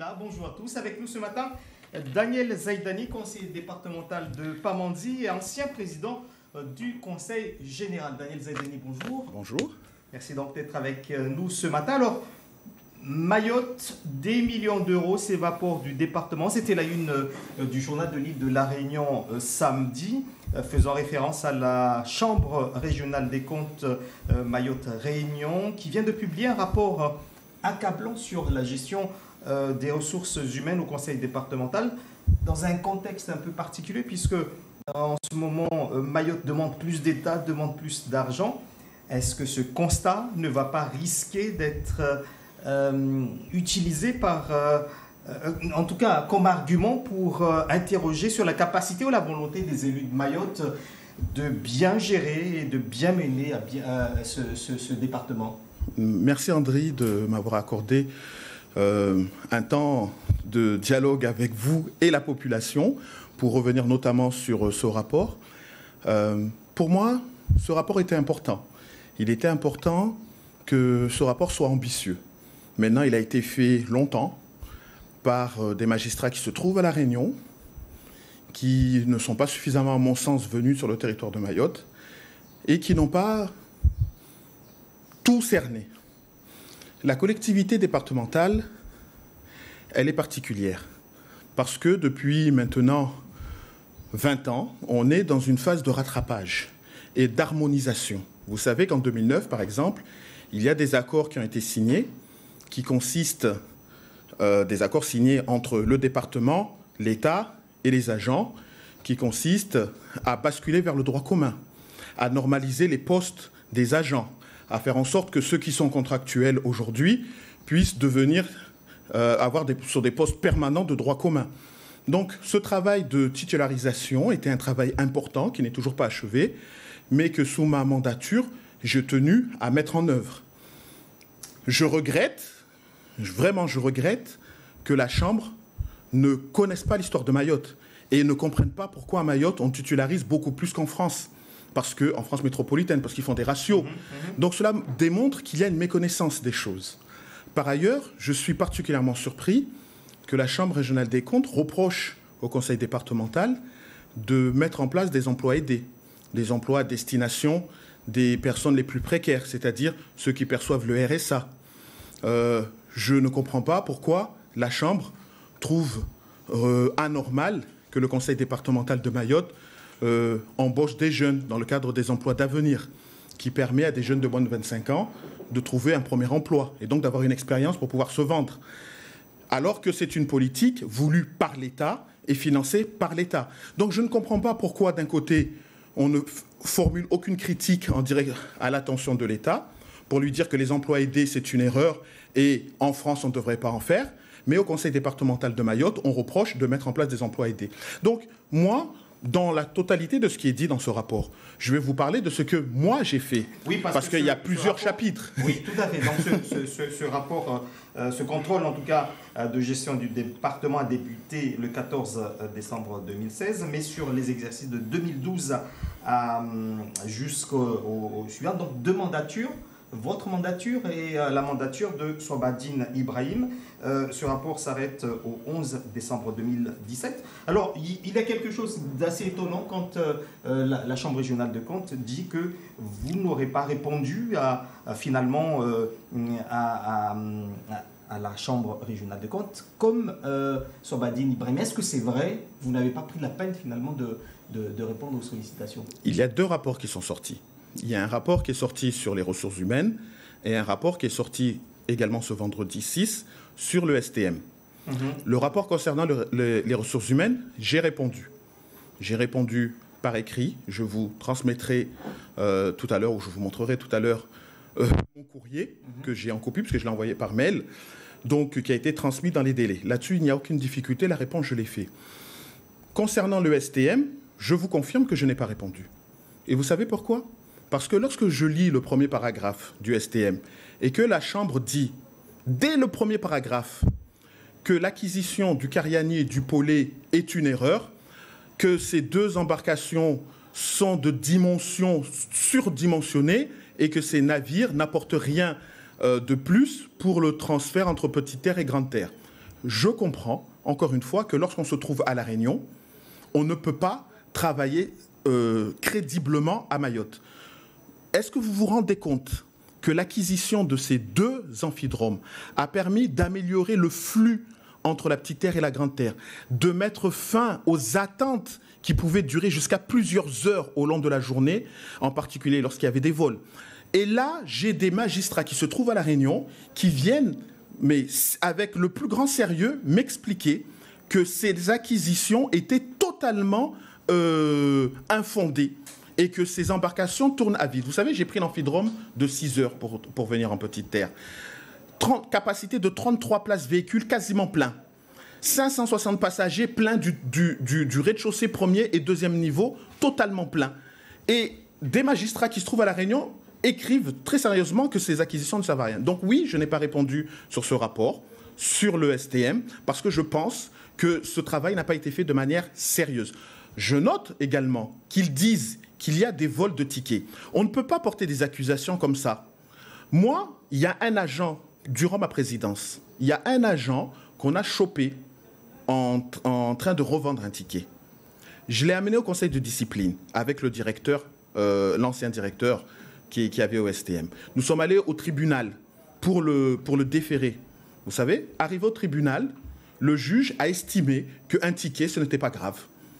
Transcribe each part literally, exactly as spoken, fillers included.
là. Bonjour à tous. Avec nous ce matin, Daniel Zaïdani, conseiller départemental de Pamandzi et ancien président du Conseil général. Daniel Zaïdani, bonjour. Bonjour. Merci donc d'être avec nous ce matin. Alors, Mayotte, des millions d'euros s'évaporent du département. C'était la une euh, du journal de l'île de La Réunion euh, samedi, euh, faisant référence à la Chambre régionale des comptes euh, Mayotte-Réunion, qui vient de publier un rapport euh, accablant sur la gestion euh, des ressources humaines au conseil départemental, dans un contexte un peu particulier, puisque en ce moment, euh, Mayotte demande plus d'État, demande plus d'argent. Est-ce que ce constat ne va pas risquer d'être euh, Euh, utilisé par, euh, euh, en tout cas comme argument pour euh, interroger sur la capacité ou la volonté des élus de Mayotte de bien gérer et de bien mener à bien, euh, ce, ce, ce département. Merci André de m'avoir accordé euh, un temps de dialogue avec vous et la population pour revenir notamment sur ce rapport. Euh, pour moi, ce rapport était important. Il était important que ce rapport soit ambitieux. Maintenant, il a été fait longtemps par des magistrats qui se trouvent à La Réunion, qui ne sont pas suffisamment, à mon sens, venus sur le territoire de Mayotte et qui n'ont pas tout cerné. La collectivité départementale, elle est particulière parce que depuis maintenant vingt ans, on est dans une phase de rattrapage et d'harmonisation. Vous savez qu'en deux mille neuf, par exemple, il y a des accords qui ont été signés qui consistent, euh, des accords signés entre le département, l'État et les agents, qui consistent à basculer vers le droit commun, à normaliser les postes des agents, à faire en sorte que ceux qui sont contractuels aujourd'hui puissent devenir, euh, avoir des, sur des postes permanents de droit commun. Donc ce travail de titularisation était un travail important qui n'est toujours pas achevé, mais que sous ma mandature, j'ai tenu à mettre en œuvre. Je regrette, vraiment je regrette, que la Chambre ne connaisse pas l'histoire de Mayotte et ne comprenne pas pourquoi à Mayotte on titularise beaucoup plus qu'en France, parce que, en France métropolitaine, parce qu'ils font des ratios. Mmh, mmh. Donc cela démontre qu'il y a une méconnaissance des choses. Par ailleurs, je suis particulièrement surpris que la Chambre régionale des comptes reproche au Conseil départemental de mettre en place des emplois aidés, des emplois à destination des personnes les plus précaires, c'est-à-dire ceux qui perçoivent le R S A. Euh, je ne comprends pas pourquoi la Chambre trouve euh, anormal que le Conseil départemental de Mayotte euh, embauche des jeunes dans le cadre des emplois d'avenir, qui permet à des jeunes de moins de vingt-cinq ans de trouver un premier emploi et donc d'avoir une expérience pour pouvoir se vendre. Alors que c'est une politique voulue par l'État et financée par l'État. Donc je ne comprends pas pourquoi d'un côté on ne formule aucune critique en direct à l'attention de l'État pour lui dire que les emplois aidés, c'est une erreur et en France, on ne devrait pas en faire. Mais au Conseil départemental de Mayotte, on reproche de mettre en place des emplois aidés. Donc, moi, dans la totalité de ce qui est dit dans ce rapport, je vais vous parler de ce que moi j'ai fait. Oui, parce, parce qu'il ce, y a plusieurs rapport, chapitres. Oui, tout à fait. Donc, ce, ce, ce, ce rapport, euh, ce contrôle, en tout cas, euh, de gestion du département a débuté le quatorze décembre deux mille seize, mais sur les exercices de deux mille douze jusqu'au suivant. Donc, deux mandatures. Votre mandature et euh, la mandature de Sobadine Ibrahim. Euh, ce rapport s'arrête au onze décembre deux mille dix-sept. Alors, il, il y a quelque chose d'assez étonnant quand euh, la, la Chambre régionale de comptes dit que vous n'aurez pas répondu à, à finalement euh, à, à, à la Chambre régionale de comptes comme euh, Sobadine Ibrahim. Est-ce que c'est vrai? Vous n'avez pas pris la peine finalement de, de, de répondre aux sollicitations? Il y a deux rapports qui sont sortis. Il y a un rapport qui est sorti sur les ressources humaines et un rapport qui est sorti également ce vendredi six sur le S T M. Mmh. Le rapport concernant le, le, les ressources humaines, j'ai répondu. J'ai répondu par écrit. Je vous transmettrai euh, tout à l'heure, ou je vous montrerai tout à l'heure, euh, mon courrier mmh. que j'ai en copie, parce que je l'ai envoyé par mail, donc qui a été transmis dans les délais. Là-dessus, il n'y a aucune difficulté. La réponse, je l'ai fait. Concernant le S T M, je vous confirme que je n'ai pas répondu. Et vous savez pourquoi ? Parce que lorsque je lis le premier paragraphe du S T M et que la Chambre dit, dès le premier paragraphe, que l'acquisition du Kariani et du Polé est une erreur, que ces deux embarcations sont de dimensions surdimensionnées et que ces navires n'apportent rien euh, de plus pour le transfert entre Petite Terre et Grande Terre. je comprends, encore une fois, que lorsqu'on se trouve à La Réunion, on ne peut pas travailler euh, crédiblement à Mayotte. Est-ce que vous vous rendez compte que l'acquisition de ces deux amphidromes a permis d'améliorer le flux entre la Petite Terre et la Grande Terre, de mettre fin aux attentes qui pouvaient durer jusqu'à plusieurs heures au long de la journée, en particulier lorsqu'il y avait des vols. Et là, j'ai des magistrats qui se trouvent à La Réunion, qui viennent, mais avec le plus grand sérieux, m'expliquer que ces acquisitions étaient totalement euh, infondées et que ces embarcations tournent à vide. Vous savez, j'ai pris l'amphidrome de six heures pour, pour venir en Petite Terre. trente, capacité de trente-trois places véhicules quasiment plein. cinq cent soixante passagers pleins du, du, du, du rez-de-chaussée premier et deuxième niveau, totalement plein. Et des magistrats qui se trouvent à La Réunion écrivent très sérieusement que ces acquisitions ne servent à rien. Donc oui, je n'ai pas répondu sur ce rapport, sur le S T M, parce que je pense que ce travail n'a pas été fait de manière sérieuse. Je note également qu'ils disent qu'il y a des vols de tickets. On ne peut pas porter des accusations comme ça. Moi, il y a un agent, durant ma présidence, il y a un agent qu'on a chopé en, en train de revendre un ticket. Je l'ai amené au conseil de discipline avec le directeur, euh, l'ancien directeur qui, qui avait au S T M. Nous sommes allés au tribunal pour le, pour le déférer. Vous savez, arrivé au tribunal, le juge a estimé qu'un ticket, ce n'était pas grave.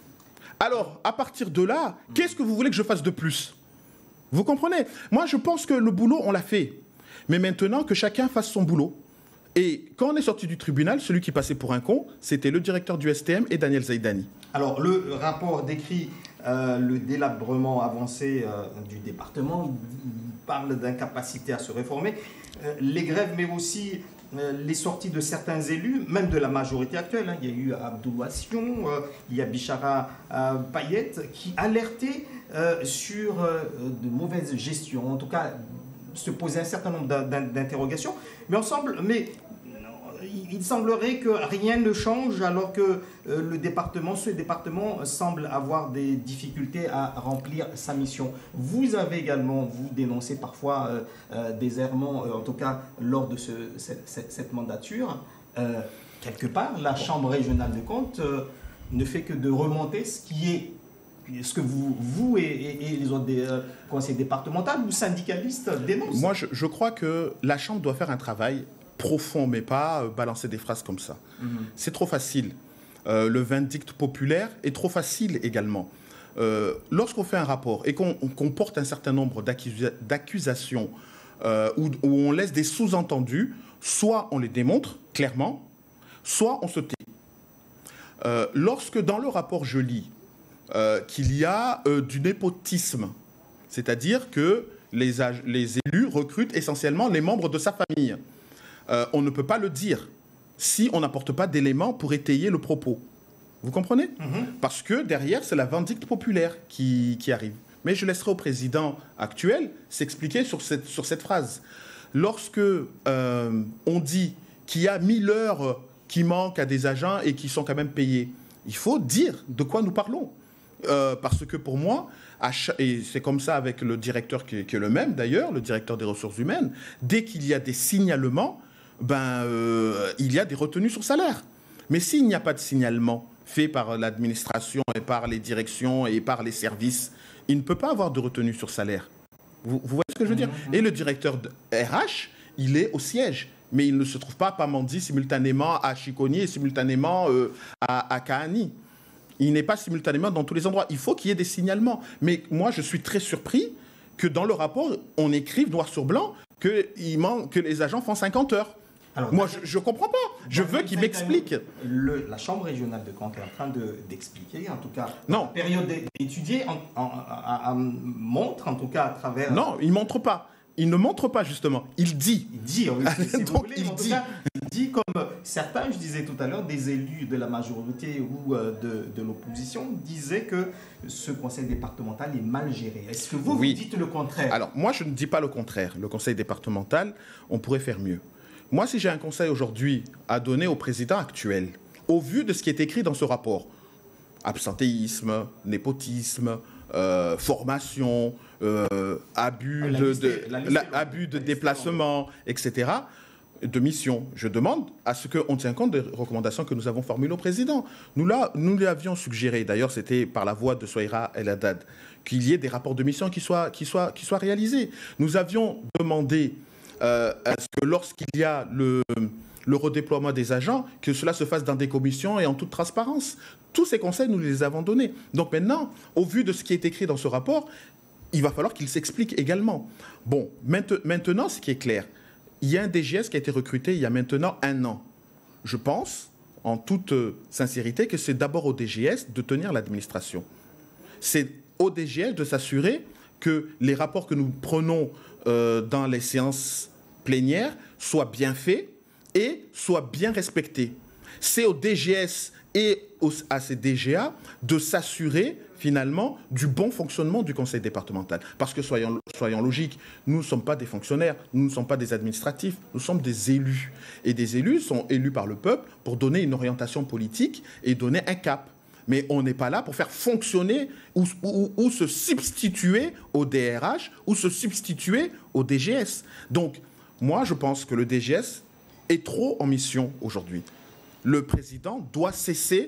Alors, à partir de là, qu'est-ce que vous voulez que je fasse de plus? Vous comprenez? Moi, je pense que le boulot, on l'a fait. Mais maintenant, que chacun fasse son boulot. Et quand on est sorti du tribunal, celui qui passait pour un con, c'était le directeur du S T M et Daniel Zaïdani. Alors, le rapport décrit euh, le délabrement avancé euh, du département. Il parle d'incapacité à se réformer. Euh, les grèves, mais aussi euh, les sorties de certains élus, même de la majorité actuelle. Hein. Il y a eu Abdoul Wassion, euh, il y a Bichara euh, Payet, qui alertaient euh, sur euh, de mauvaises gestions, en tout cas se poser un certain nombre d'interrogations. Mais ensemble, mais il semblerait que rien ne change alors que euh, le département, ce département semble avoir des difficultés à remplir sa mission. Vous avez également, vous dénoncé parfois euh, euh, des errements, euh, en tout cas lors de ce, cette, cette, cette mandature. Euh, quelque part, la Chambre régionale des comptes euh, ne fait que de remonter ce qui est ce que vous, vous et, et, et les autres des, euh, conseils départementaux ou syndicalistes dénoncent. Moi, je, je crois que la Chambre doit faire un travail profond, mais pas euh, balancer des phrases comme ça. Mm-hmm. C'est trop facile. Euh, le vindicte populaire est trop facile également. Euh, lorsqu'on fait un rapport et qu'on qu'on porte un certain nombre d'accusa d'accusations euh, où, où on laisse des sous-entendus, soit on les démontre clairement, soit on se tait. Euh, lorsque dans le rapport je lis Euh, qu'il y a euh, du népotisme, c'est-à-dire que les, les élus recrutent essentiellement les membres de sa famille. Euh, on ne peut pas le dire si on n'apporte pas d'éléments pour étayer le propos. Vous comprenez? Mm-hmm. Parce que derrière, c'est la vindicte populaire qui, qui arrive. Mais je laisserai au président actuel s'expliquer sur cette, sur cette phrase. Lorsque euh, on dit qu'il y a mille heures qui manquent à des agents et qui sont quand même payés, il faut dire de quoi nous parlons. Euh, parce que pour moi, et c'est comme ça avec le directeur qui est, qui est le même d'ailleurs, le directeur des ressources humaines, dès qu'il y a des signalements, ben, euh, il y a des retenues sur salaire. Mais s'il n'y a pas de signalement fait par l'administration et par les directions et par les services, il ne peut pas avoir de retenue sur salaire. Vous, vous voyez ce que je veux dire? Et le directeur de R H, il est au siège. Mais il ne se trouve pas à Pamandzi simultanément à Chiconi et simultanément euh, à, à Kahani. Il n'est pas simultanément dans tous les endroits. Il faut qu'il y ait des signalements. Mais moi, je suis très surpris que dans le rapport, on écrive noir sur blanc que, il manque, que les agents font cinquante heures. Alors, moi, je ne comprends pas. Je veux qu'il m'explique. La Chambre régionale de comptes est en train d'expliquer, de, en tout cas, non. La période d'étudier montre, en tout cas, à travers... Non, il ne montre pas. Il ne montre pas, justement. Il dit. Il dit, oui, si Donc, voulez, il, en dit. Cas, il dit, comme certains, je disais tout à l'heure, des élus de la majorité ou de, de l'opposition disaient que ce conseil départemental est mal géré. Est-ce que vous, oui. vous dites le contraire? Alors, moi, je ne dis pas le contraire. Le conseil départemental, on pourrait faire mieux. Moi, si j'ai un conseil aujourd'hui à donner au président actuel, au vu de ce qui est écrit dans ce rapport, absentéisme, népotisme, euh, formation, euh, abus, de, de, la, la, abus de déplacement, et cetera, de mission. Je demande à ce qu'on tienne compte des recommandations que nous avons formulées au président. Nous, là, nous lui avions suggéré, d'ailleurs c'était par la voix de Souaïra El Haddad, qu'il y ait des rapports de mission qui soient, qui soient, qui soient réalisés. Nous avions demandé euh, à ce que lorsqu'il y a le, le redéploiement des agents, que cela se fasse dans des commissions et en toute transparence. Tous ces conseils, nous les avons donnés. Donc maintenant, au vu de ce qui est écrit dans ce rapport, il va falloir qu'il s'explique également. Bon, maintenant, ce qui est clair, il y a un D G S qui a été recruté il y a maintenant un an. Je pense, en toute sincérité, que c'est d'abord au D G S de tenir l'administration. C'est au D G S de s'assurer que les rapports que nous prenons euh, dans les séances plénières soient bien faits et soient bien respectés. C'est au D G S et au, à ces D G A de s'assurer finalement du bon fonctionnement du conseil départemental. Parce que soyons, soyons logiques, nous ne sommes pas des fonctionnaires, nous ne sommes pas des administratifs, nous sommes des élus. Et des élus sont élus par le peuple pour donner une orientation politique et donner un cap. Mais on n'est pas là pour faire fonctionner ou, ou, ou se substituer au D R H ou se substituer au D G S. Donc, moi, je pense que le D G S est trop en mission aujourd'hui. Le président doit cesser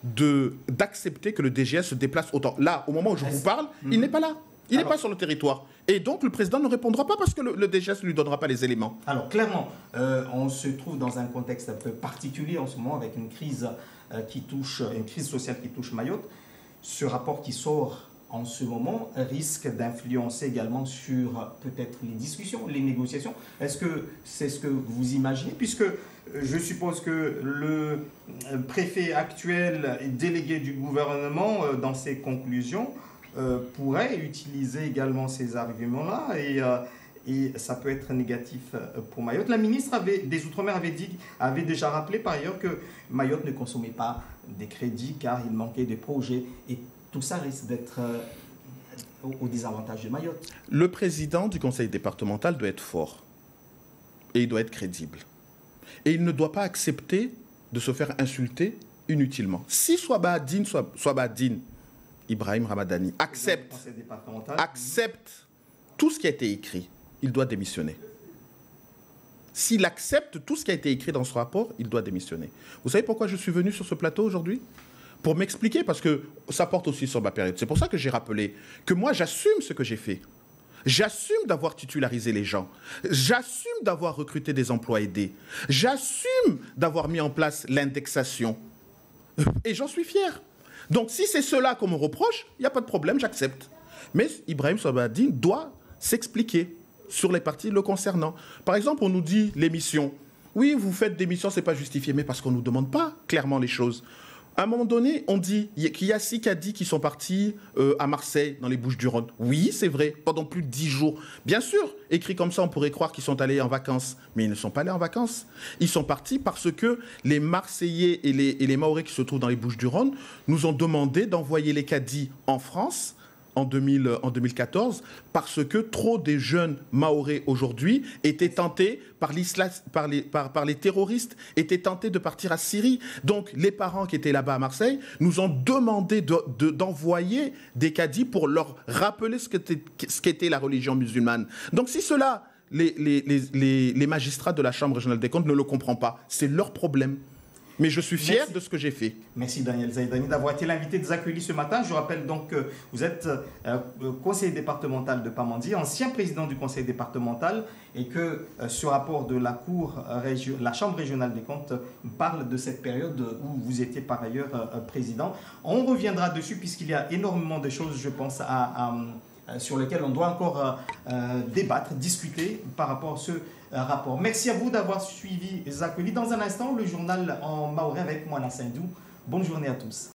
d'accepter que le D G S se déplace autant. Là, au moment où je vous parle, mmh. il n'est pas là. Il n'est pas sur le territoire. Et donc, le président ne répondra pas parce que le, le D G S ne lui donnera pas les éléments. Alors, clairement, euh, on se trouve dans un contexte un peu particulier en ce moment avec une crise, euh, qui touche, une crise sociale qui touche Mayotte. Ce rapport qui sort en ce moment risque d'influencer également sur peut-être les discussions, les négociations. Est-ce que c'est ce que vous imaginez? Puisque je suppose que le préfet actuel et délégué du gouvernement, dans ses conclusions, euh, pourrait utiliser également ces arguments-là et, euh, et ça peut être négatif pour Mayotte. La ministre avait, des Outre-mer avait, dit, avait déjà rappelé par ailleurs que Mayotte ne consommait pas des crédits car il manquait de projets et tout ça risque d'être euh, au, au désavantage de Mayotte. Le président du conseil départemental doit être fort et il doit être crédible. Et il ne doit pas accepter de se faire insulter inutilement. Si Swabadine, Swabadine Ibrahim Ramadani accepte, accepte tout ce qui a été écrit, il doit démissionner. S'il accepte tout ce qui a été écrit dans ce rapport, il doit démissionner. Vous savez pourquoi je suis venu sur ce plateau aujourd'hui ? Pour m'expliquer, parce que ça porte aussi sur ma période. C'est pour ça que j'ai rappelé que moi, j'assume ce que j'ai fait. J'assume d'avoir titularisé les gens. J'assume d'avoir recruté des emplois aidés. J'assume d'avoir mis en place l'indexation. Et j'en suis fier. Donc, si c'est cela qu'on me reproche, il n'y a pas de problème, j'accepte. Mais Ibrahim Swabadine doit s'expliquer sur les parties le concernant. Par exemple, on nous dit l'émission. Oui, vous faites des missions, ce n'est pas justifié, mais parce qu'on ne nous demande pas clairement les choses. À un moment donné, on dit qu'il y a six caddies qui sont partis euh, à Marseille, dans les Bouches-du-Rhône. Oui, c'est vrai, pendant plus de dix jours. Bien sûr, écrit comme ça, on pourrait croire qu'ils sont allés en vacances. Mais ils ne sont pas allés en vacances. Ils sont partis parce que les Marseillais et les, et les Mahorais qui se trouvent dans les Bouches-du-Rhône nous ont demandé d'envoyer les caddies en France en, deux mille, en deux mille quatorze parce que trop des jeunes Mahorais aujourd'hui étaient tentés par, par, les, par, par les terroristes, étaient tentés de partir à Syrie. Donc les parents qui étaient là-bas à Marseille nous ont demandé de, de, d'envoyer des caddies pour leur rappeler ce qu'était, ce qu'était la religion musulmane. Donc si cela, les, les, les, les magistrats de la Chambre régionale des comptes ne le comprennent pas, c'est leur problème. Mais je suis fier Merci. de ce que j'ai fait. Merci Daniel Zaïdani d'avoir été l'invité de Zakweli ce matin. Je rappelle donc que vous êtes euh, conseiller départemental de Pamandji, ancien président du conseil départemental, et que euh, ce rapport de la Cour, euh, régio- la Chambre régionale des comptes euh, parle de cette période où vous étiez par ailleurs euh, président. On reviendra dessus puisqu'il y a énormément de choses, je pense, à... à sur lesquels on doit encore euh, débattre, discuter par rapport à ce euh, rapport. Merci à vous d'avoir suivi Zakweli. Dans un instant, le journal en mahorais avec moi, Sindou. Bonne journée à tous.